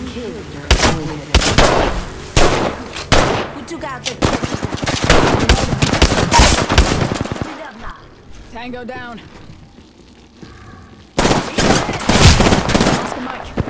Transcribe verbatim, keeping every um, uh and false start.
killed your own enemy. We took out the Tango down. Oscar Mike.